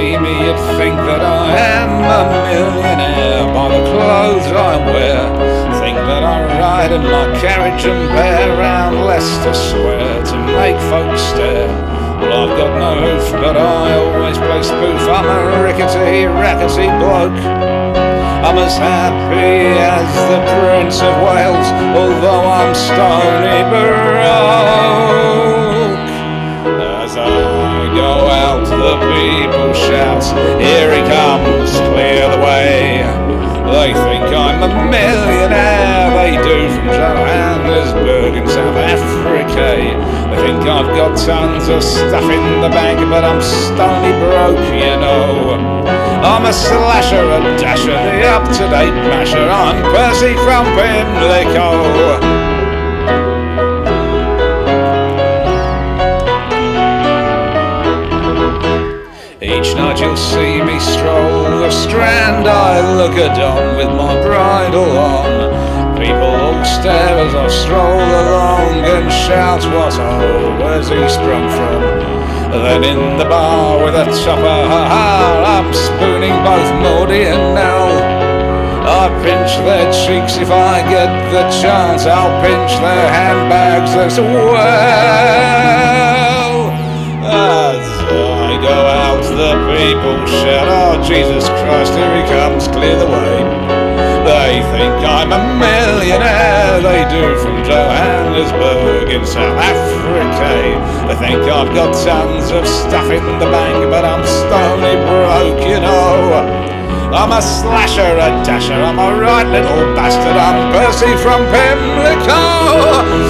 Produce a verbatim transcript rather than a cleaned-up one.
see me, you'd think that I am a millionaire by the clothes I wear. Think that I ride in my carriage and bear round Leicester Square to make folks stare. Well, I've got no hoof, but I always play spoof. I'm a rickety, rackety bloke. I'm as happy as the Prince of Wales, although I'm stony broke. As I go out, the people shout, here he comes, clear the way. They think I'm a millionaire, they do, from Johannesburg in South Africa. They think I've got tons of stuff in the bank, but I'm stony broke, you know. I'm a slasher, a dasher, the up-to-date masher. I'm Percy from Pimlico. Each night you'll see me stroll the Strand, I look a don with my bridle on. People all stare as I stroll along and shout, what, oh, where's he sprung from? Then in the bar with a chopper, ha ha, I'm spooning both Maudie and Nell. I pinch their cheeks if I get the chance, I'll pinch their handbags as well. As I go out, the people shout, oh Jesus Christ, here he comes, clear the way. They think I'm a millionaire, they do, from Johannesburg in South Africa. They think I've got tons of stuff in the bank, but I'm stony broke, you know. I'm a slasher, a dasher, I'm a right little bastard, I'm Percy from Pimlico.